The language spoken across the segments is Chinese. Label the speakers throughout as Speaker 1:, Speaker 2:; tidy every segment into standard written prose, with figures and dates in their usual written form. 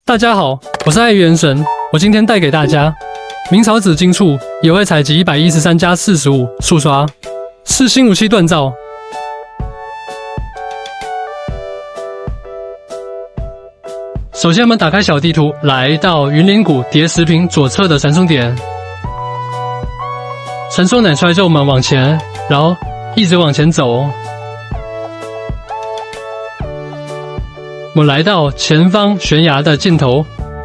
Speaker 1: 大家好，我是爱元神，我今天带给大家明朝紫金簇野外采集113+45速刷，是新武器锻造。首先我们打开小地图，来到云林谷叠石坪左侧的传送点。传送点出来之后，我们往前，然后一直往前走。我们来到前方悬崖的尽头，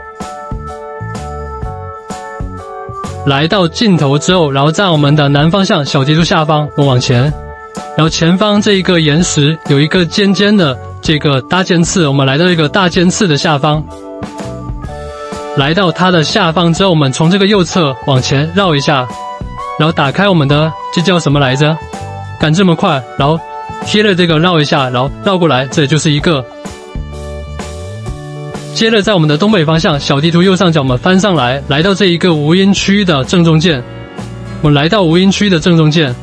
Speaker 1: 来到尽头之后，然后在我们的南方向小地图下方，我们往前，然后前方这一个岩石有一个尖尖的这个大尖刺，我们来到一个大尖刺的下方，来到它的下方之后，我们从这个右侧往前绕一下，然后打开我们的这叫什么来着？赶这么快，然后贴了这个绕一下，然后绕过来，这就是一个。接着在我们的东北方向小地图右上角我们翻上来，来到这一个无音区的正中间，我们来到无音区的正中间，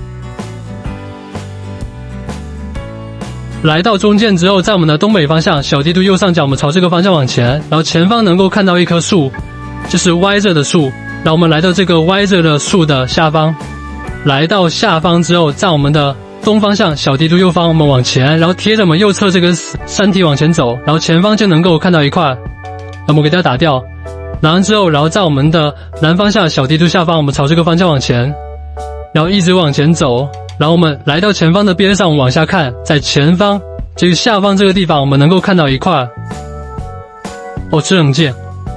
Speaker 1: 来到中间之后，在我们的东北方向小地图右上角我们朝这个方向往前，然后前方能够看到一棵树，就是歪着的树，然后我们来到这个歪着的树的下方，来到下方之后，在我们的东方向小地图右方我们往前，然后贴着我们右侧这个山体往前走，然后前方就能够看到一块，那么给它打掉，打完之后，然后在我们的南方向小地图下方我们朝这个方向往前，然后一直往前走，然后我们来到前方的边上，我们往下看，在前方这个下方这个地方我们能够看到一块制冷剑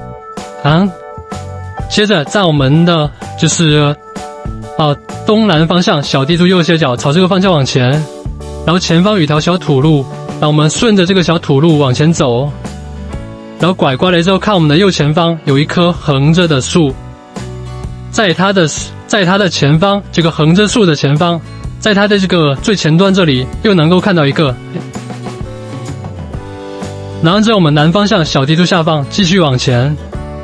Speaker 1: 接着在我们的就是东南方向小地图右下角朝这个方向往前，然后前方有一条小土路，然后我们顺着这个小土路往前走，然后拐过来之后看我们的右前方有一棵横着的树，在它的前方，这个横着树的前方，在它的这个最前端这里又能够看到一个，然后之后我们南方向小地图下方继续往前，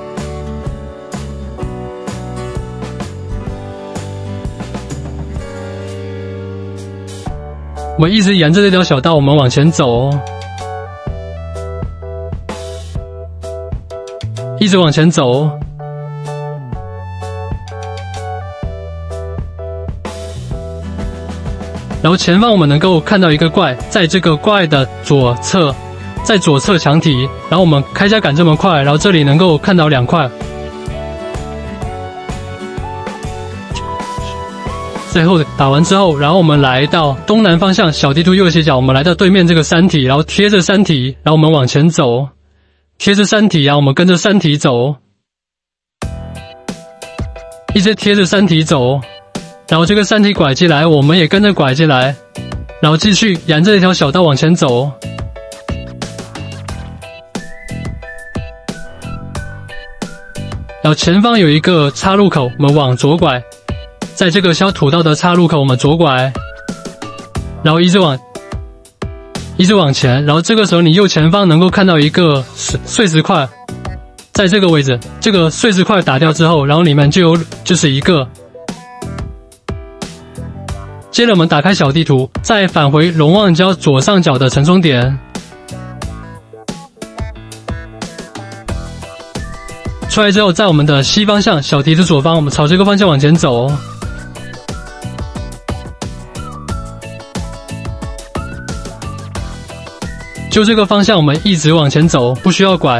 Speaker 1: 我们一直沿着这条小道我们往前走，一直往前走，然后前方我们能够看到一个怪，在这个怪的左侧，在左侧墙体，然后我们开加赶这么快，然后这里能够看到两块。最后打完之后，然后我们来到东南方向小地图右斜角，我们来到对面这个山体，然后贴着山体，然后我们往前走，贴着山体，然后我们跟着山体走，一直贴着山体走，然后这个山体拐进来，我们也跟着拐进来，然后继续沿着一条小道往前走，然后前方有一个岔路口，我们往左拐，在这个小土道的岔路口我们左拐，然后一直往前，然后这个时候你右前方能够看到一个碎石块，在这个位置，这个碎石块打掉之后，然后里面就是一个。接着我们打开小地图，再返回龙望礁左上角的传送点，出来之后在我们的西方向小地图左方我们朝这个方向往前走，就这个方向我们一直往前走，不需要拐。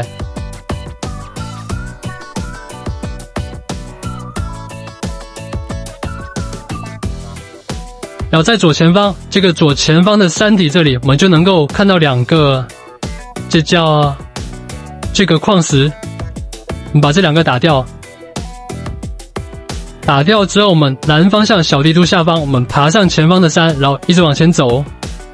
Speaker 1: 然后在左前方，这个左前方的山体这里，我们就能够看到两个，这叫这个矿石。我们把这两个打掉，打掉之后，我们南方向小地图下方，我们爬上前方的山，然后一直往前走。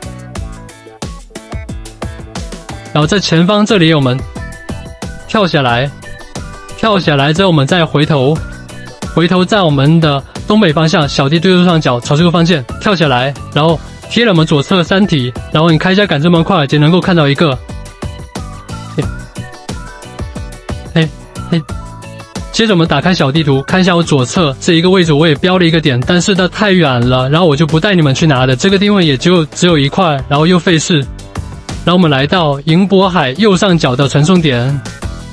Speaker 1: 然后在前方这里我们跳下来，跳下来之后我们再回头在我们的东北方向小地图右上角朝这个方向跳下来，然后贴了我们左侧山体，然后你开加赶这么快就能够看到一个，接着我们打开小地图看一下我左侧这一个位置，我也标了一个点，但是它太远了，然后我就不带你们去拿的，这个地方也只有一块，然后又费事。然后我们来到银渤海右上角的传送点，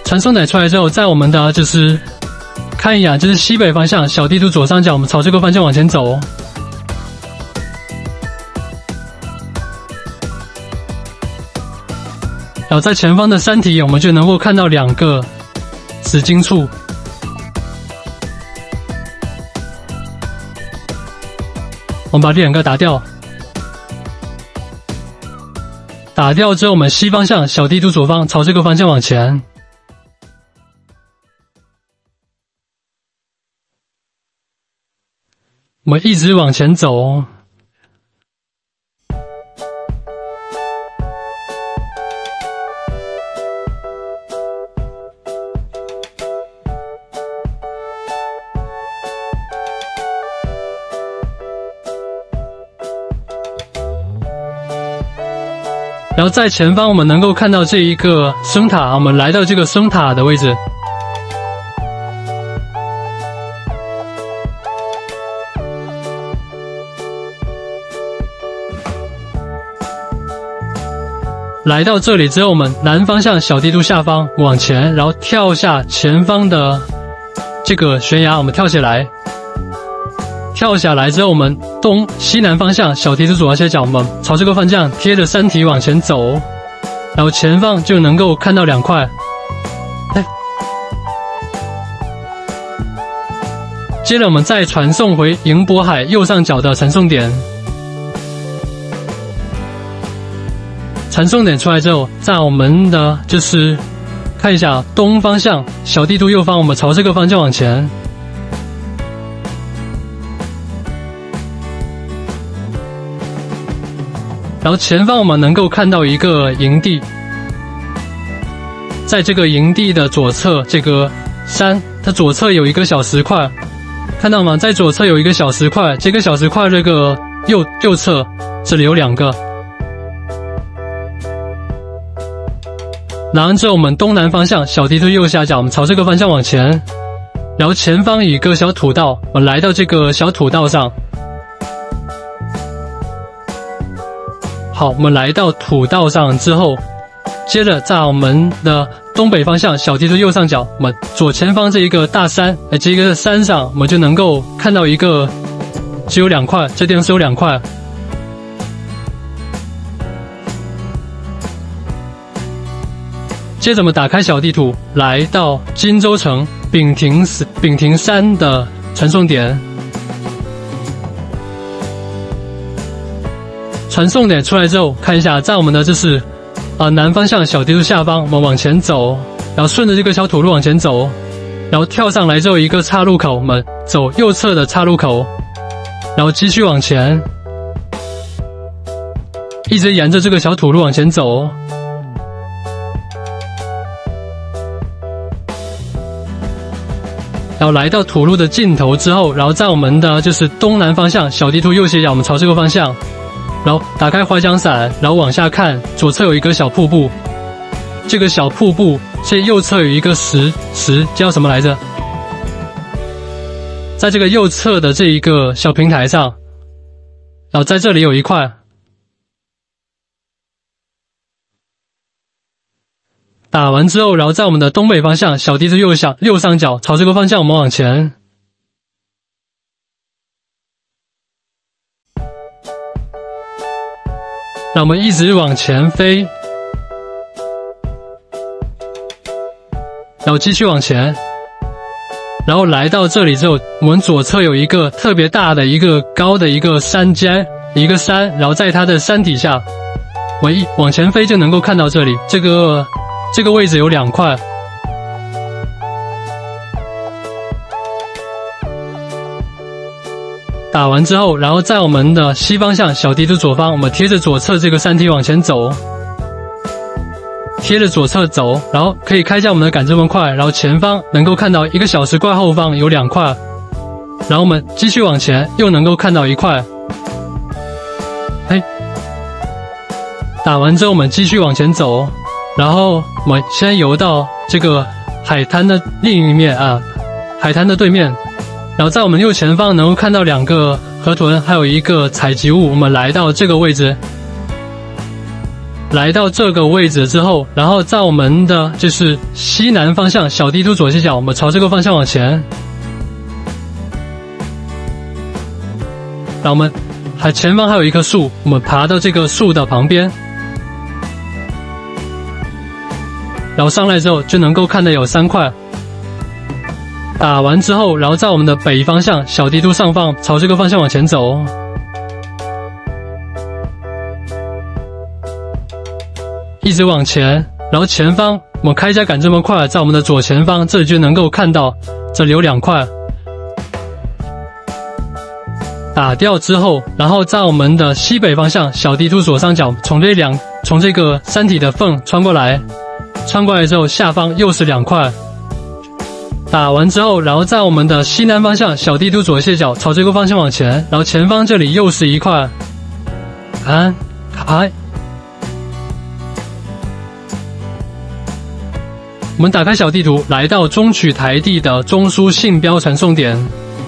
Speaker 1: 传送点出来之后，在我们的就是看一眼，就是西北方向小地图左上角，我们朝这个方向往前走。然后在前方的山体，我们就能够看到2个紫金处。我们把这2个打掉。打掉之后，我们西方向小地图左方朝这个方向往前。我们一直往前走。然后在前方我们能够看到这一个声塔，我们来到这个声塔的位置。来到这里之后，我们南方向小地图下方往前，然后跳下前方的这个悬崖，我们跳下来。跳下来之后，我们西南方向小地图左下角，我们朝这个方向贴着山体往前走，然后前方就能够看到2块。接着我们再传送回迎波海右上角的传送点。传送点出来之后，在我们的就是看一下东方向小地图右方，我们朝这个方向往前。然后前方我们能够看到一个营地，在这个营地的左侧，这个山它左侧有一个小石块，看到吗？在左侧有一个小石块，这个小石块这个右侧这里有2个。拿完之后，我们东南方向小地图右下角，我们朝这个方向往前，然后前方有一个小土道，我们来到这个小土道上。好，我们来到土道上之后，接着在我们的东北方向小地图右上角，我们左前方这一个大山，这个山上我们就能够看到一个只有2块，这地方是有2块。接着我们打开小地图，来到金州城丙亭山的传送点。传送点出来之后，看一下，在我们的就是南方向小地图下方，我们往前走，然后顺着这个小土路往前走，然后跳上来之后一个岔路口，我们走右侧的岔路口，然后继续往前，一直沿着这个小土路往前走。然后来到土路的尽头之后，然后在我们的就是东南方向小地图右斜角，我们朝这个方向。然后打开滑翔伞，然后往下看，左侧有一个小瀑布。这个小瀑布，这右侧有一个石叫什么来着？在这个右侧的这一个小平台上，然后在这里有一块。打完之后，然后在我们的东北方向小地图右上角，朝这个方向我们往前。让我们一直往前飞，然后继续往前，然后来到这里之后，我们左侧有一个特别大的一个高的一个山尖，一个山，然后在它的山底下，我一往前飞就能够看到这里，这个位置有2块。打完之后，然后在我们的西方向小地图左方，我们贴着左侧这个山体往前走，贴着左侧走，然后可以开下我们的感知模块，然后前方能够看到一个小石块，后方有2块，然后我们继续往前，又能够看到1块。打完之后我们继续往前走，然后我们先游到这个海滩的另一面海滩的对面。然后在我们右前方能够看到2个河豚，还有一个采集物。我们来到这个位置， 来到这个位置之后，然后在我们的就是西南方向小地图左下角，我们朝这个方向往前。然后我们前方还有一棵树，我们爬到这个树的旁边，然后上来之后就能够看到有3块。打完之后，然后在我们的北方向小地图上方朝这个方向往前走。一直往前，然后前方我们开一下感这么快，在我们的左前方这里就能够看到这里有2块。打掉之后，然后在我们的西北方向小地图左上角从这个山体的缝穿过来之后，下方又是2块。打完之后，然后在我们的西南方向小地图左下角朝这个方向往前，然后前方这里又是1块。开。我们打开小地图，来到中取台地的中枢信标传送点。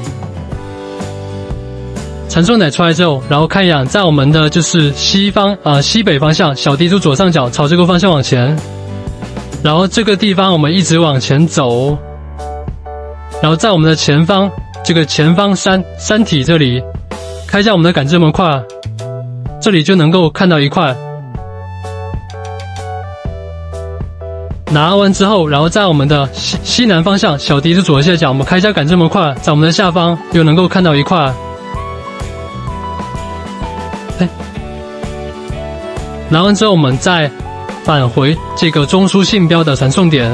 Speaker 1: 传送点出来之后，然后看一眼，在我们的就是西北方向小地图左上角朝这个方向往前，然后这个地方我们一直往前走，然后在我们的前方这个前方山体这里开一下我们的感知模块，这里就能够看到1块。拿完之后，然后在我们的西南方向小地图左下角，我们开一下感知模块，在我们的下方又能够看到1块。拿完之后，我们再返回这个中枢信标的传送点。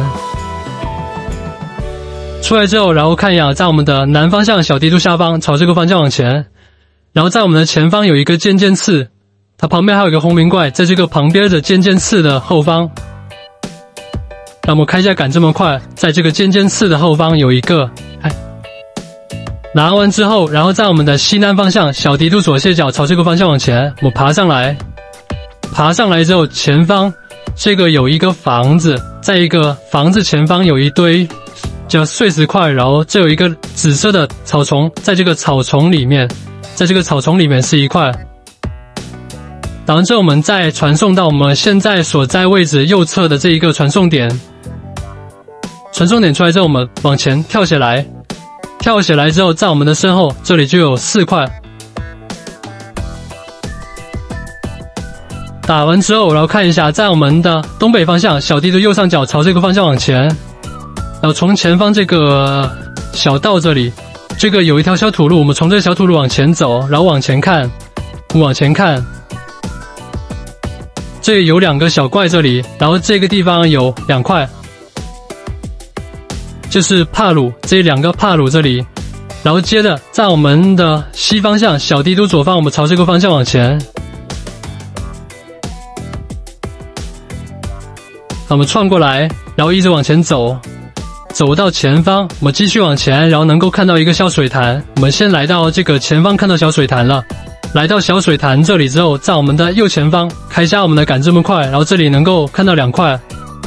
Speaker 1: 出来之后，然后看一眼，在我们的南方向小地图下方朝这个方向往前，然后在我们的前方有一个尖尖刺，它旁边还有一个红名怪，在这个旁边的尖尖刺的后方。让我们开一下感知模块，在这个尖尖刺的后方有一个。拿完之后，然后在我们的西南方向小地图左下角朝这个方向往前，我们爬上来。爬上来之后，前方这个有一个房子，在一个房子前方有一堆叫碎石块，然后这有一个紫色的草丛，在这个草丛里面是1块。打完之后，我们再传送到我们现在所在位置右侧的这一个传送点。传送点出来之后，我们往前跳起来之后，在我们的身后这里就有4块。打完之后，然后看一下，在我们的东北方向小地图右上角朝这个方向往前，然后从前方这个小道这里，这个有一条小土路，我们从这个小土路往前走，然后往前看，这里有2个小怪这里，然后这个地方有2块，就是帕鲁，这2个帕鲁这里，然后接着在我们的西方向小地图左方，我们朝这个方向往前。我们串过来，然后一直往前走，走到前方，我们继续往前，然后能够看到一个小水潭。我们先来到这个前方，看到小水潭了。来到小水潭这里之后，在我们的右前方开一下我们的感知模块，然后这里能够看到2块。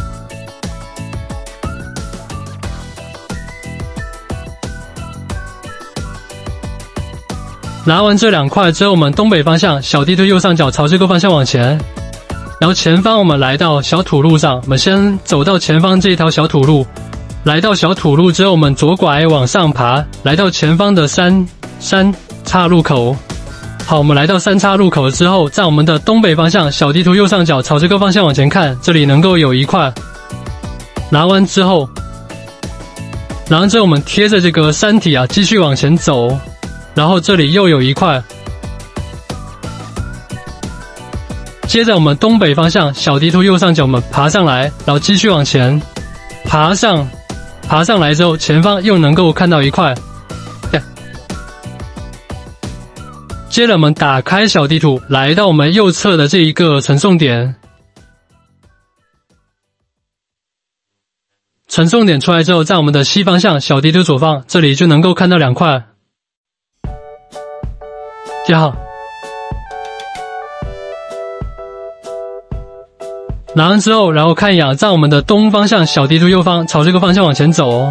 Speaker 1: 拿完这2块之后，我们东北方向小地图右上角朝这个方向往前。然后前方我们来到小土路上，我们先走到前方这一条小土路，来到小土路之后，我们左拐往上爬，来到前方的三岔路口。好，我们来到3岔路口之后，在我们的东北方向小地图右上角朝这个方向往前看，这里能够有1块。拿完之后我们贴着这个山体继续往前走，然后这里又有1块。接着我们东北方向小地图右上角，我们爬上来，然后继续往前爬上来之后，前方又能够看到1块。接着我们打开小地图，来到我们右侧的这一个传送点。传送点出来之后，在我们的西方向小地图左方，这里就能够看到2块。记好。拿完之后，然后看一眼，在我们的东方向小地图右方，朝这个方向往前走。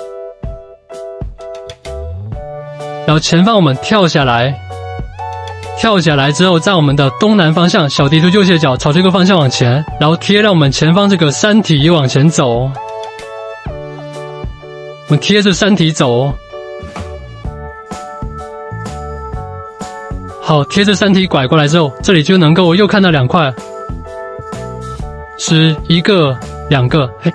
Speaker 1: 然后前方我们跳下来， 跳起来之后，在我们的东南方向小地图右下角朝这个方向往前，然后贴着我们前方这个山体往前走。我们贴着山体走。好，贴着山体拐过来之后，这里就能够又看到2块，是1个、2个。嘿，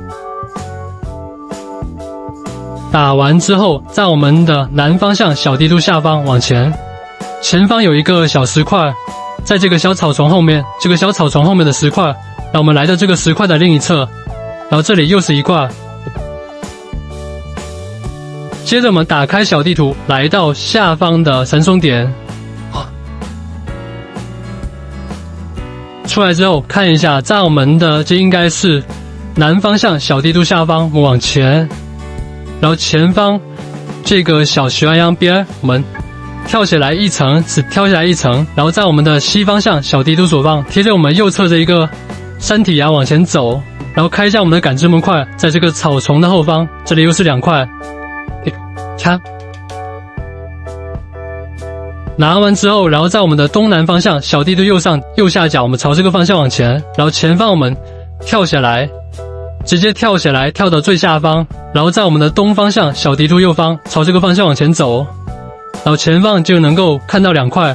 Speaker 1: 打完之后，在我们的南方向小地图下方往前。前方有一个小石块，在这个小草丛后面，这个小草丛后面的石块，然后我们来到这个石块的另一侧，然后这里又是1块。接着我们打开小地图，来到下方的传送点，出来之后看一下，在我们的这应该是南方向小地图下方，我们往前，然后前方这个小悬崖边，我们跳起来一层，只跳下来一层，然后在我们的西方向小地图左方，贴着我们右侧的一个山体往前走，然后开一下我们的感知模块，在这个草丛的后方，这里又是2块，看，拿完之后，然后在我们的东南方向小地图右下角，我们朝这个方向往前，然后前方我们跳下来，直接跳下来，跳到最下方，然后在我们的东方向小地图右方，朝这个方向往前走。然后前方就能够看到2块，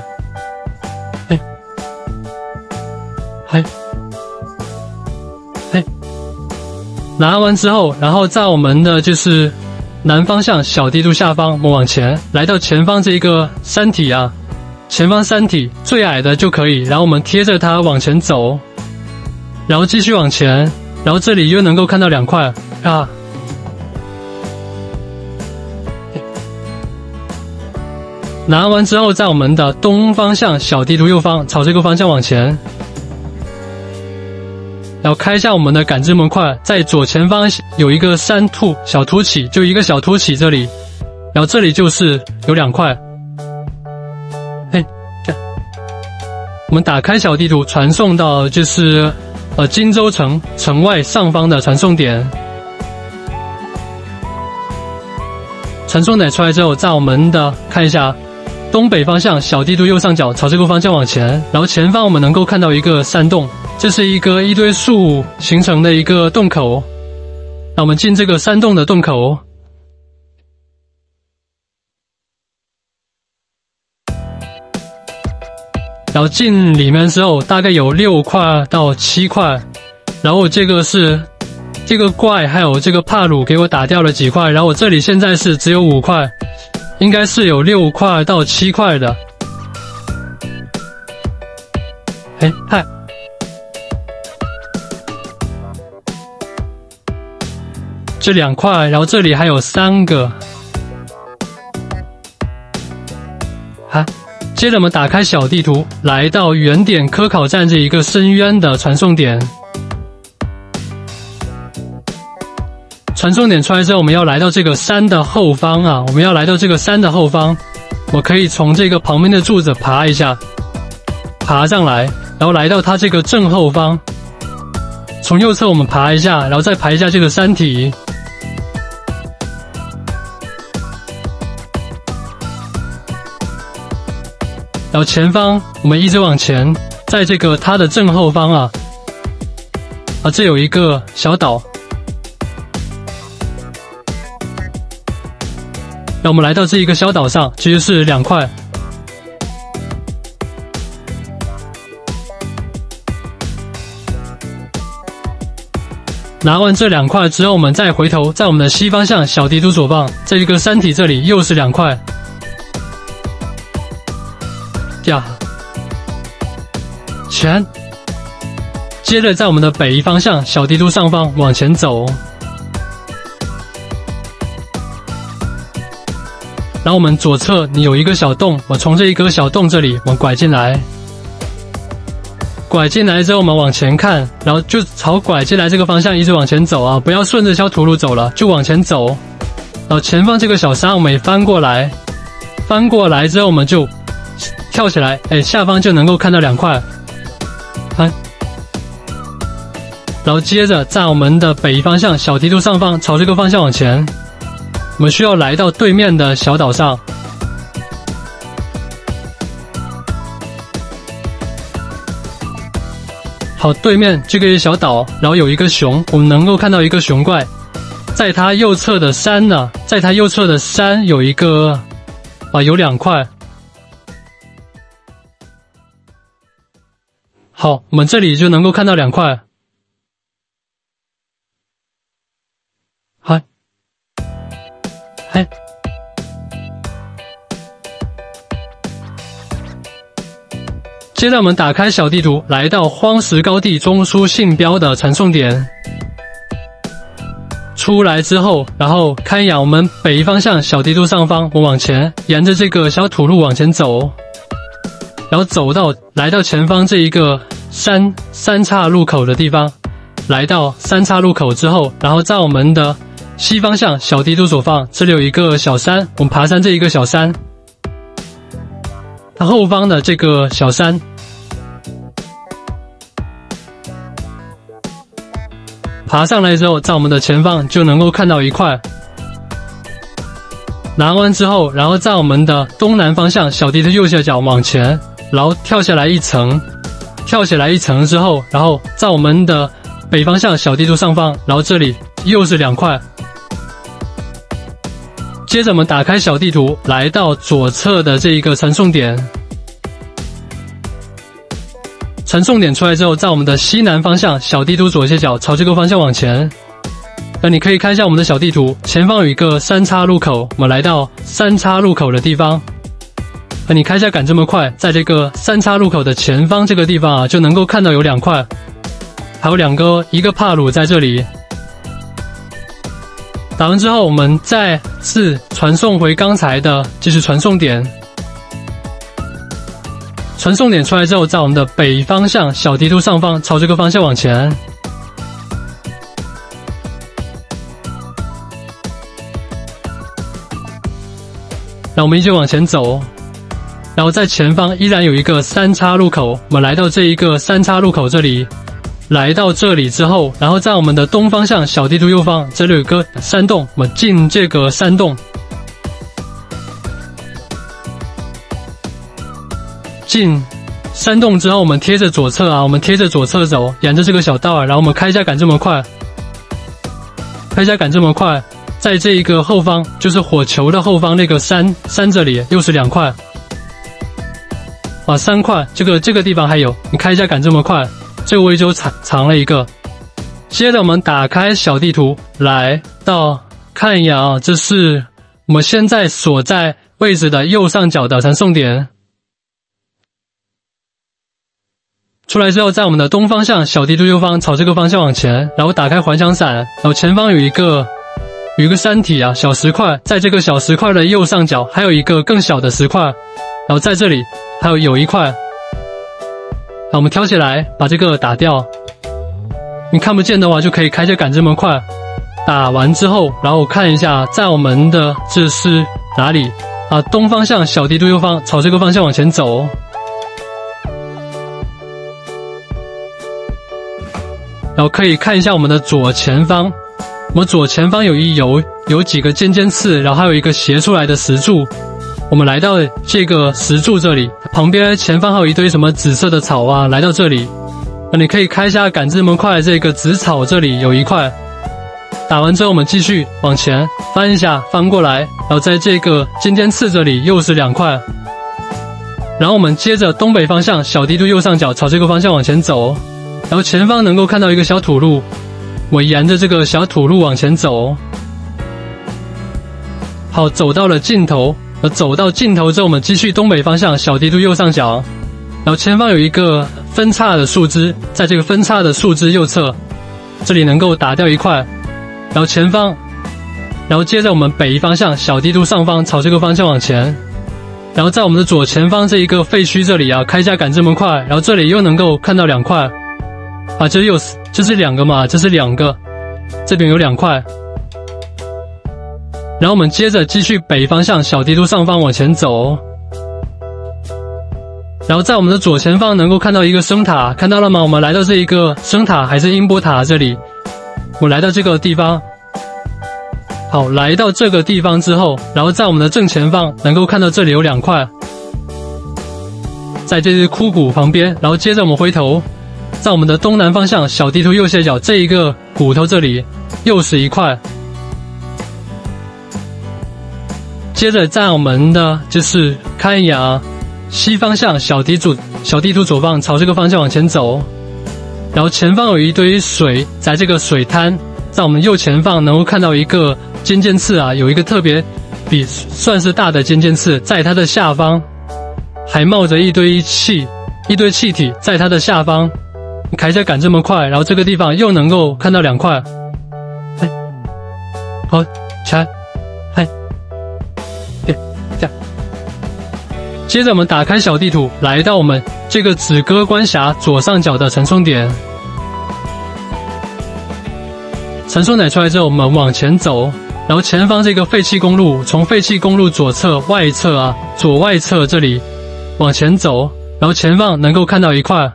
Speaker 1: 拿完之后，然后在我们的就是南方向小地图下方，我们往前来到前方这一个山体前方山体最矮的就可以，然后我们贴着它往前走，然后继续往前，然后这里又能够看到2块拿完之后，在我们的东方向小地图右方，朝这个方向往前，然后开一下我们的感知模块，在左前方有一个小凸起，就一个小凸起这里，然后这里就是有2块。我们打开小地图，传送到就是荆州城外上方的传送点。传送点出来之后，在我们的看一下。东北方向小地图右上角朝这个方向往前，然后前方我们能够看到一个山洞，这是一堆树形成的一个洞口。那我们进这个山洞的洞口，然后进里面之后大概有6块到7块，然后这个是这个怪还有这个帕鲁给我打掉了几块，然后我这里现在是只有5块。应该是有6块到7块的。这2块，然后这里还有3个。接着我们打开小地图，来到原点科考站这一个深渊的传送点。传送点出来之后，我们要来到这个山的后方我们要来到这个山的后方，我可以从这个旁边的柱子爬一下，爬上来，然后来到它这个正后方，从右侧我们爬一下，然后再爬一下这个山体，然后前方我们一直往前，在这个它的正后方这有一个小岛。让我们来到这一个小岛上，其实是2块。拿完这2块之后，我们再回头，在我们的西方向小地图左方，在一个山体这里又是2块。前。接着在我们的北方向小地图上方往前走。然后我们左侧你有一个小洞，我从这一个小洞这里我们拐进来，拐进来之后我们往前看，然后就朝拐进来这个方向一直往前走不要顺着小土路走了，就往前走。然后前方这个小山我们也翻过来，翻过来之后我们就跳起来，下方就能够看到2块，然后接着在我们的北方向小地图上方朝这个方向往前。我们需要来到对面的小岛上， 好，对面这个小岛，然后有一个熊，我们能够看到一个熊怪，在它右侧的山呢，在它右侧的山有一个有2块。好，我们这里就能够看到2块。嗨，接着我们打开小地图，来到荒石高地中枢信标的传送点。出来之后，然后看一眼我们北方向小地图上方，我往前沿着这个小土路往前走，然后走到来到前方这一个三岔路口的地方，来到3岔路口之后，然后在我们的西方向小地图左方，这里有一个小山，我们爬上这一个小山，它后方的这个小山，爬上来之后，在我们的前方就能够看到一块。拿完之后，然后在我们的东南方向小地图右下角往前，然后跳下来一层，跳起来一层之后，然后在我们的北方向小地图上方，然后这里又是2块。接着我们打开小地图，来到左侧的这一个传送点。传送点出来之后，在我们的西南方向小地图左下角朝这个方向往前。那你可以看一下我们的小地图，前方有一个3岔路口，我们来到3岔路口的地方。那你开一下赶这么快，在这个3岔路口的前方这个地方就能够看到有2块，还有一个帕鲁在这里。打完之后，我们再次传送回刚才的就是传送点。传送点出来之后，在我们的北方向小地图上方朝这个方向往前。然后我们一直往前走，然后在前方依然有一个3岔路口，我们来到这一个3岔路口这里。来到这里之后，然后在我们的东方向小地图右方，这里有个山洞，我们进这个山洞。进山洞之后，我们贴着左侧我们贴着左侧走，沿着这个小道然后我们开一下赶这么快，开一下赶这么快，在这一个后方，就是火球的后方那个山这里又是2块，3块，这个地方还有，你开一下赶这么快。这个位置就藏了一个。接着我们打开小地图，来到看一眼这是我们现在所在位置的右上角的传送点。出来之后，在我们的东方向小地图右方朝这个方向往前，然后打开环翔伞，然后前方有一个山体小石块，在这个小石块的右上角还有一个更小的石块，然后在这里还有一块。好，我们挑起来，把这个打掉。你看不见的话，就可以开着赶这么快。打完之后，然后看一下，在我们的这是哪里东方向小地图右方，朝这个方向往前走。然后可以看一下我们的左前方，我们左前方有几个尖刺，然后还有一个斜出来的石柱。我们来到这个石柱这里，旁边前方还有一堆什么紫色的草来到这里，你可以开一下赶这么快，这个紫草这里有一块。打完之后，我们继续往前翻一下，翻过来，然后在这个尖刺这里又是2块。然后我们接着东北方向小地图右上角朝这个方向往前走，然后前方能够看到一个小土路，我沿着这个小土路往前走。好，走到了尽头。走到尽头之后，我们继续东北方向小地图右上角，然后前方有一个分叉的树枝，在这个分叉的树枝右侧，这里能够打掉一块。然后前方，然后接着我们北方向小地图上方朝这个方向往前，然后在我们的左前方这一个废墟这里开一下赶这么快，然后这里又能够看到2块这是2个嘛，这是2个，这边有2块。然后我们接着继续北方向小地图上方往前走，然后在我们的左前方能够看到一个声塔，看到了吗？我们来到这一个声塔还是音波塔这里，我来到这个地方。好，来到这个地方之后，然后在我们的正前方能够看到这里有2块，在这些枯骨旁边。然后接着我们回头， 在我们的东南方向小地图右下角这一个骨头这里又是一块。接着在我们的就是看一眼啊，西方向小地图左方朝这个方向往前走，然后前方有一堆水，在这个水滩，在我们右前方能够看到一个尖尖刺啊，有一个特别算是大的尖尖刺，在它的下方还冒着一堆气体，在它的下方。你开一下杆这么快，然后这个地方又能够看到2块。哎，好，起来，哎，这样。接着我们打开小地图，来到我们这个止戈关峡左上角的传送点。传送点出来之后，我们往前走，然后前方这个废弃公路，从废弃公路左外侧这里往前走，然后前方能够看到一块。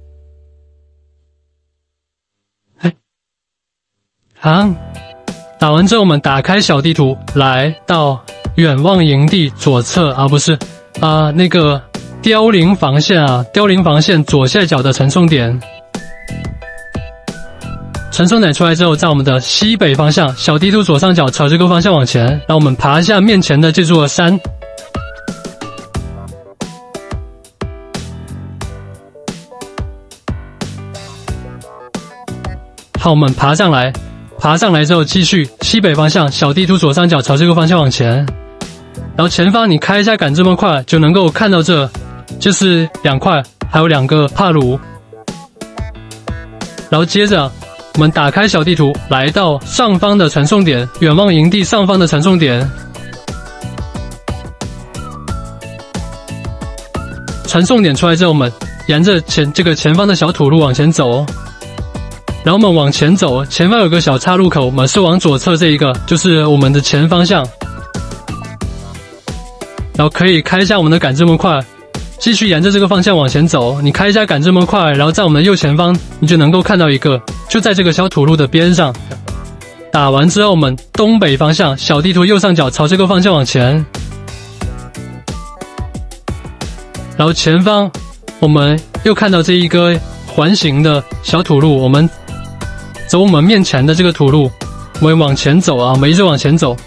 Speaker 1: 好，打完之后我们打开小地图，来到远望营地左侧啊，不是那个凋零防线左下角的传送点。传送点出来之后，在我们的西北方向小地图左上角朝这个方向往前，让我们爬下面前的这座山。好，我们爬上来之后，继续西北方向小地图左上角朝这个方向往前，然后前方你开一下杆这么快，就能够看到这就是2块，还有2个帕鲁。然后接着我们打开小地图，来到上方的传送点，远望营地上方的传送点。传送点出来之后，我们沿着这个前方的小土路往前走。然后我们往前走，前方有个小岔路口，我们是往左侧这一个，就是我们的前方向。然后可以开一下我们的杆这么快，继续沿着这个方向往前走。你开一下杆这么快，然后在我们的右前方，你就能够看到一个，就在这个小土路的边上。打完之后，我们东北方向小地图右上角朝这个方向往前。然后前方我们又看到这一个环形的小土路，我们走我们面前的这个土路，我们往前走啊，我们一直往前走，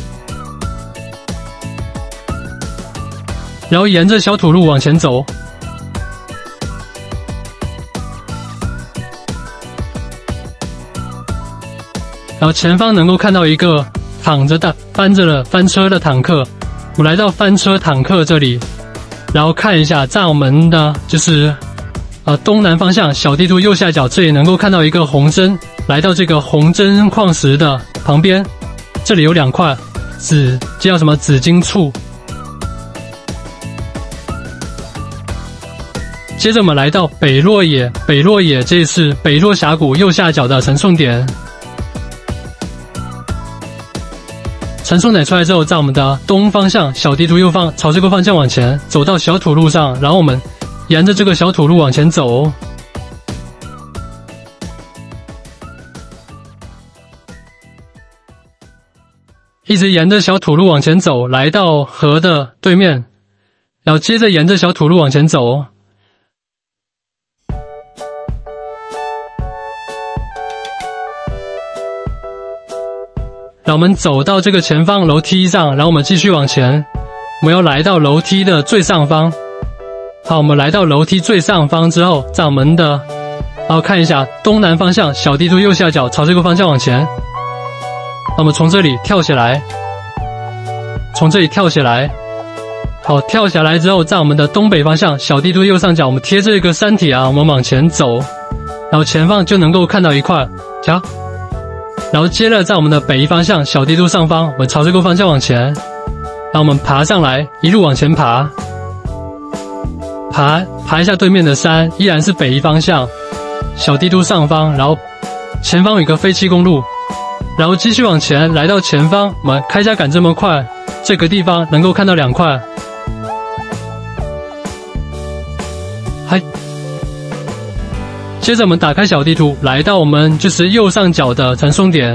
Speaker 1: 然后沿着小土路往前走，然后前方能够看到一个躺着的翻车的坦克，我们来到翻车坦克这里，然后看一下，在我们的就是东南方向小地图右下角这里能够看到一个红针，来到这个红针矿石的旁边，这里有2块这叫什么紫金簇。接着我们来到北落野这是北落峡谷右下角的传送点。传送点出来之后，在我们的东方向小地图右方朝这个方向往前走到小土路上，然后我们沿着这个小土路往前走，一直沿着小土路往前走，来到河的对面，然后接着沿着小土路往前走。让我们走到这个前方楼梯上，然后我们继续往前，我们要来到楼梯的最上方。好，我们来到楼梯最上方之后，在我们的看一下东南方向小地图右下角朝这个方向往前。那么从这里跳下来，好，跳下来之后，在我们的东北方向小地图右上角，我们贴着一个山体我们往前走，然后前方就能够看到一块，瞧。然后接着在我们的北方向小地图上方，我们朝这个方向往前，然后我们爬上来，一路往前爬一下对面的山，依然是北一方向小地图上方，然后前方有一个废弃公路，然后继续往前，来到前方，我们开一下杆这么快，这个地方能够看到2块。嗨，接着我们打开小地图，来到我们就是右上角的传送点。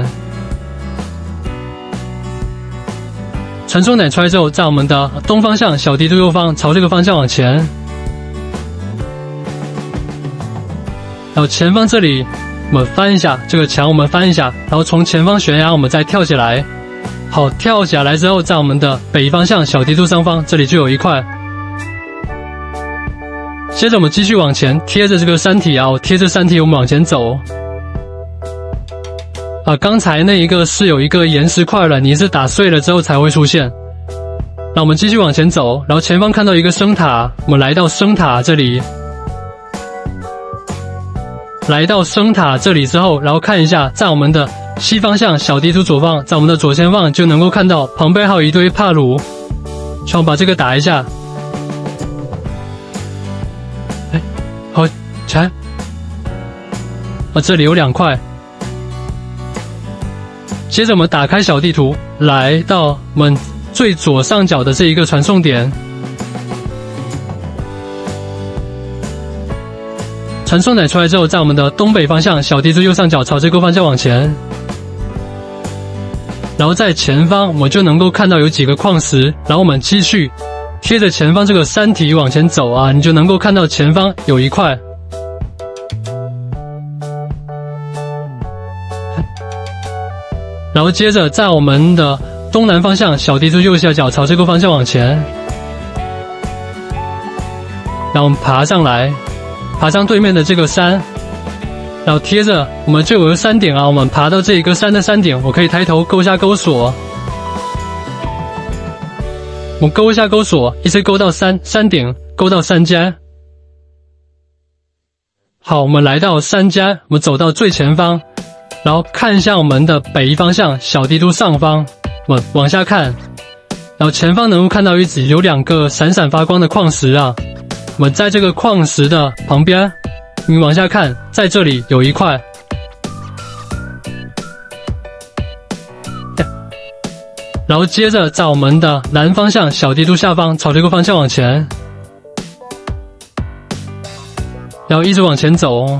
Speaker 1: 传送点出来之后，在我们的东方向小地图右方朝这个方向往前。 然后前方这里我们翻一下这个墙，我们翻一下，然后从前方悬崖我们再跳起来。好，跳下来之后，在我们的北方向小地图上方这里就有一块。接着我们继续往前，贴着这个山体啊，贴着山体我们往前走。刚才那一个是有一个岩石块了，你是打碎了之后才会出现。那我们继续往前走，然后前方看到一个升塔，我们来到升塔这里。来到升塔这里之后，然后看一下，在我们的西方向小地图左方，在我们的左前方就能够看到旁边还有一堆帕鲁，让我把这个打一下。好，起来。这里有2块。接着我们打开小地图，来到我们最左上角的这一个传送点。传送点出来之后，在我们的东北方向小地图右上角朝这个方向往前。然后在前方我们就能够看到有几个矿石，然后我们继续贴着前方这个山体往前走啊，你就能够看到前方有一块。然后接着在我们的东南方向小地图右下角朝这个方向往前，然后我们爬上来，爬上对面的这个山，然后贴着我们就有个山顶啊，我们爬到这一个山的山顶，我可以抬头勾下钩索，我们勾一下钩索，一直勾到山顶，勾到山尖。好，我们来到山尖，我们走到最前方，然后看一下我们的北方向小地图上方，我们往下看，然后前方能够看到有2个闪闪发光的矿石啊，我们在这个矿石的旁边，你往下看，在这里有一块。然后接着在我们的南方向小地图下方朝这个方向往前，然后一直往前走，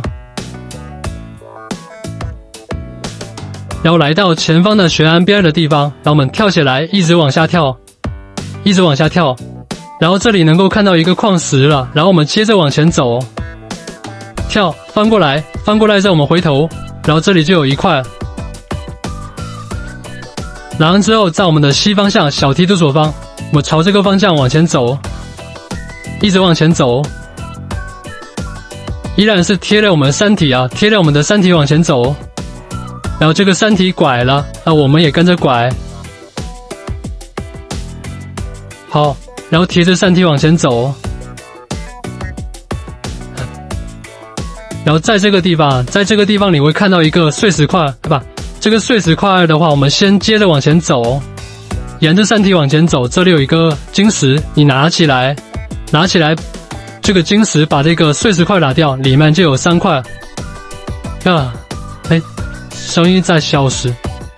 Speaker 1: 然后来到前方的悬崖边的地方，然后我们跳起来，一直往下跳，一直往下跳，然后这里能够看到一个矿石了，然后我们接着往前走，跳，翻过来，翻过来之后我们回头，然后这里就有一块。然后之后在我们的西方向小地图左方，我们朝这个方向往前走，一直往前走，依然是贴着我们山体啊，贴着我们的山体往前走。然后这个山体拐了，我们也跟着拐。好，然后贴着山体往前走。然后在这个地方，在这个地方你会看到一个碎石块，对吧？这个碎石块的话，我们先接着往前走，沿着山体往前走，这里有一个晶石，你拿起来，这个晶石把这个碎石块拿掉，里面就有3块。声音在消失。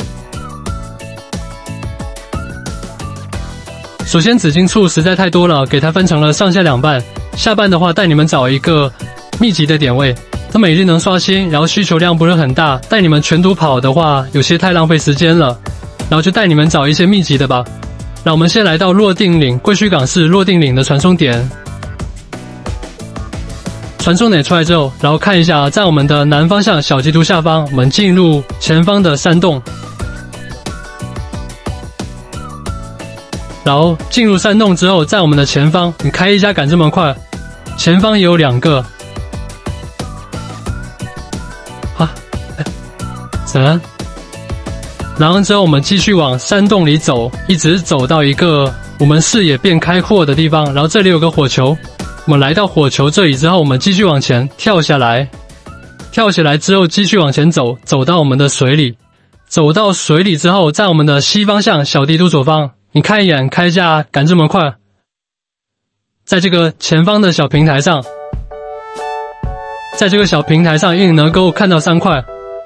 Speaker 1: 首先紫金处实在太多了，给它分成了上下2半，下半的话带你们找一个密集的点位，它每日能刷新，然后需求量不是很大，带你们全图跑的话有些太浪费时间了，然后就带你们找一些密集的吧。那我们先来到落定岭，桂墟港市落定岭的传送点。传送点出来之后，然后看一下，在我们的南方向小地图下方，我们进入前方的山洞。然后进入山洞之后，在我们的前方，你开一下感知门块，前方也有2个。然后之后我们继续往山洞里走，一直走到一个我们视野变开阔的地方，然后这里有个火球，我们来到火球这里之后，我们继续往前跳下来，跳下来之后继续往前走，走到我们的水里，走到水里之后，在我们的西方向小地图左方，你看一眼，开一下感知门块，在这个前方的小平台上，在这个小平台上也能够看到3块。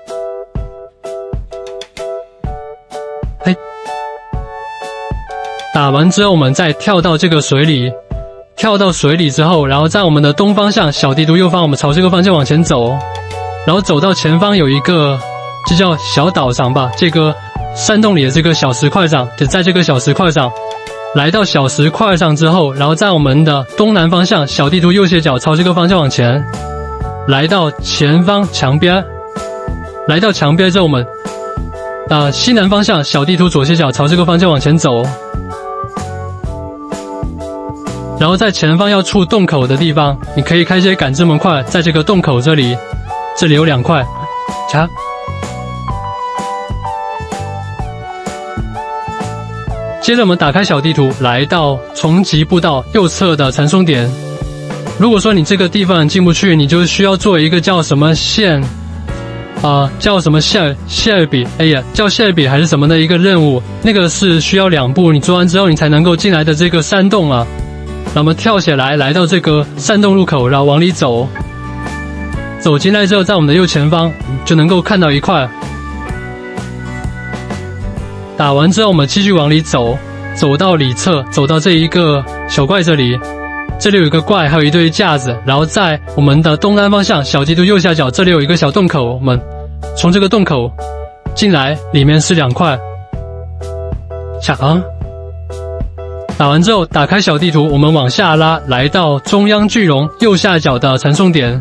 Speaker 1: 打完之后，我们再跳到这个水里，跳到水里之后，然后在我们的东方向小地图右方，我们朝这个方向往前走，然后走到前方有一个，这叫小岛上吧，这个山洞里的这个小石块上，就在这个小石块上，来到小石块上之后，然后在我们的东南方向小地图右斜角朝这个方向往前， 来到前方墙边，来到墙边之后，我们西南方向小地图左斜角朝这个方向往前走，然后在前方要出洞口的地方，你可以开一些感知门块，在这个洞口这里有2块，瞧。接着我们打开小地图，来到重集步道右侧的传送点。如果说你这个地方进不去，你就需要做一个叫什么线，叫什么谢尔比，叫谢尔比还是什么的一个任务，那个是需要2步，你做完之后你才能够进来的这个山洞啊。那我们跳下来，来到这个山洞入口，然后往里走。走进来之后，在我们的右前方就能够看到一块。打完之后，我们继续往里走，走到里侧，走到这一个小怪这里，这里有一个怪，还有一堆架子。然后在我们的东南方向小地图右下角，这里有一个小洞口，我们从这个洞口进来，里面是2块。抢！打完之后，打开小地图，我们往下拉，来到中央巨龙右下角的传送点。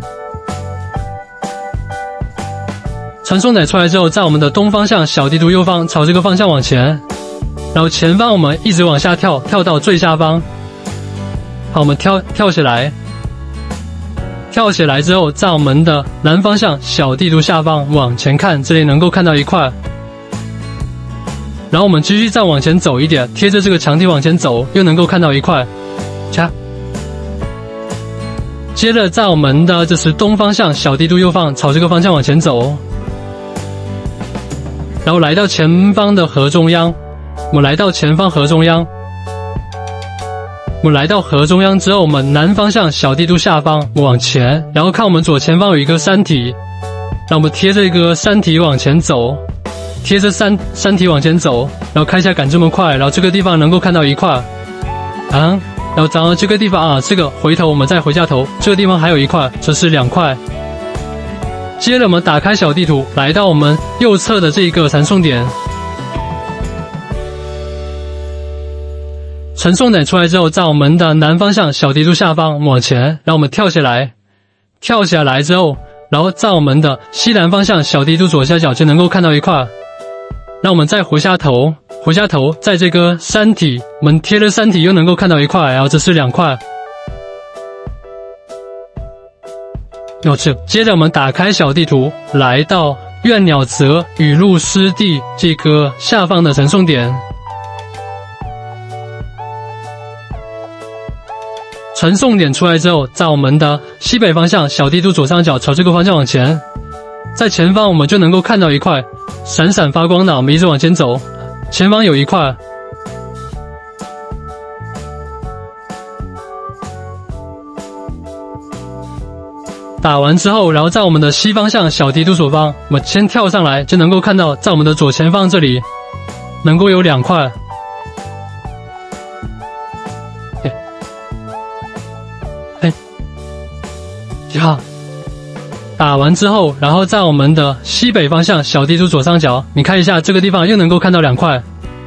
Speaker 1: 传送点出来之后，在我们的东方向小地图右方朝这个方向往前，然后前方我们一直往下跳，跳到最下方。好，我们跳起来，跳起来之后，在我们的南方向小地图下方往前看，这里能够看到一块。然后我们继续再往前走一点，贴着这个墙体往前走，又能够看到一块。掐。接着在我们的就是东方向小地图右方朝这个方向往前走。然后来到前方的河中央，我们来到前方河中央，我们来到河中央之后，我们南方向小地图下方往前，然后看我们左前方有一个山体，让我们贴着一个山体往前走，贴着山体往前走，然后开一下感知门块，然后这个地方能够看到一块，然后找到这个地方这个回头我们再回下头，这个地方还有一块，这是2块。接着我们打开小地图，来到我们右侧的这个传送点。传送点出来之后，在我们的南方向小地图下方往前，然后我们跳下来，跳下来之后，然后在我们的西南方向小地图左下角就能够看到一块。让我们再回下头，在这个山体，我们贴着山体又能够看到一块，然后这是2块。接着我们打开小地图，来到怨鸟泽雨露湿地这个下方的传送点。传送点出来之后，在我们的西北方向小地图左上角朝这个方向往前，在前方我们就能够看到一块闪闪发光的，我们一直往前走，前方有一块。打完之后，然后在我们的西方向小地图左方，我们先跳上来就能够看到，在我们的左前方这里能够有2块。好，打完之后，然后在我们的西北方向小地图左上角，你看一下这个地方又能够看到2块。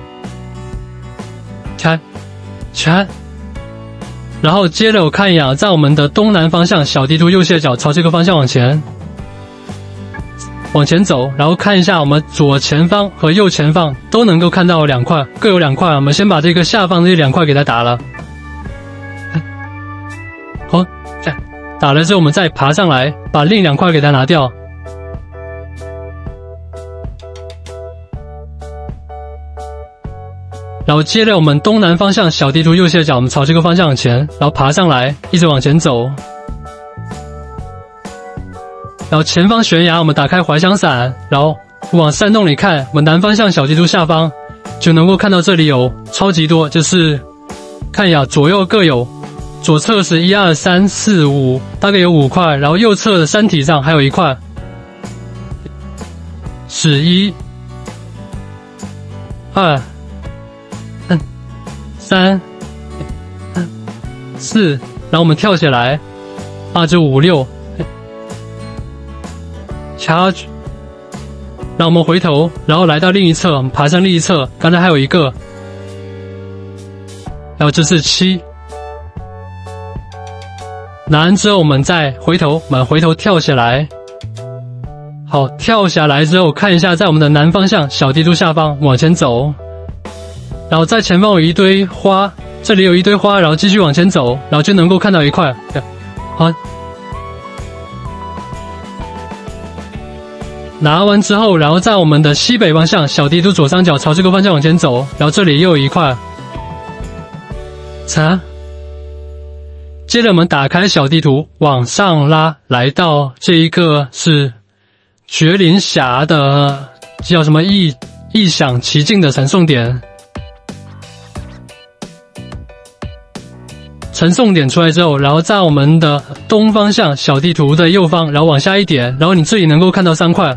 Speaker 1: 看，然后接着我看一眼，在我们的东南方向小地图右下角朝这个方向往前走，然后看一下我们左前方和右前方都能够看到2块，各有2块。我们先把这个下方的这2块给它打了。好，打了之后我们再爬上来，把另2块给它拿掉。然后接着我们东南方向小地图右下角，我们朝这个方向往前，然后爬上来，一直往前走。然后前方悬崖，我们打开怀想伞，然后往山洞里看，我们南方向小地图下方就能够看到这里有超级多，就是看一下左右各有，左侧是1、2、3、4、5，大概有5块，然后右侧的山体上还有1块，是1、2、3、4，然后我们跳起来，2、5、6，掐去，然后我们回头，然后来到另一侧，我们爬上另一侧，刚才还有一个，然后这是7， 拿完之后，我们再回头跳下来。好，跳下来之后看一下，在我们的南方向小地图下方往前走，然后在前方有一堆花，这里有一堆花，然后继续往前走，然后就能够看到一块。好，拿完之后，然后在我们的西北方向小地图左上角朝这个方向往前走，然后这里又有一块。接着我们打开小地图往上拉，来到这一个是绝林峡的叫什么异想奇境的传送点。传送点出来之后，然后在我们的东方向小地图的右方，然后往下一点，然后你这里能够看到3块。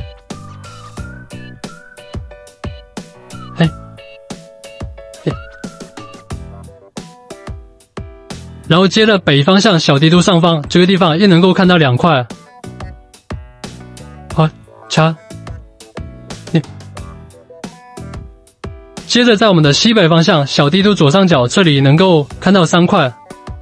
Speaker 1: 然后接着北方向小地图上方这个地方也能够看到2块。好，接着在我们的西北方向小地图左上角这里能够看到3块。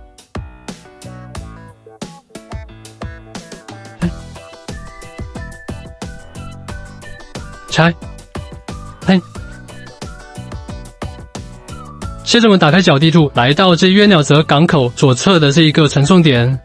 Speaker 1: 接着我们打开小地图，来到这约鸟泽港口左侧的这一个传送点。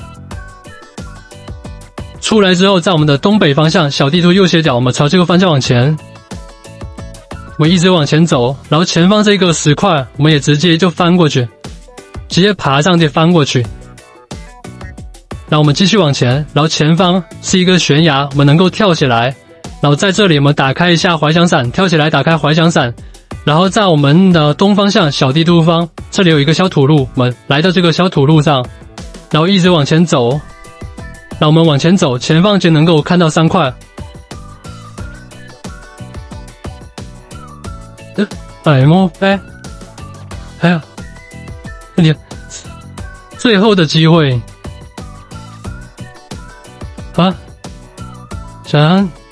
Speaker 1: 出来之后，在我们的东北方向小地图右斜角，我们朝这个方向往前。我们一直往前走，然后前方这个石块，我们也直接就翻过去，直接爬上去翻过去。然后我们继续往前，然后前方是一个悬崖，我们能够跳起来。然后在这里我们打开一下滑翔伞，跳起来打开滑翔伞。然后在我们的东方向小地图方，这里有一个小土路，我们来到这个小土路上，然后一直往前走。然后我们往前走，前方就能够看到3块。哎呀，你最后的机会啊，3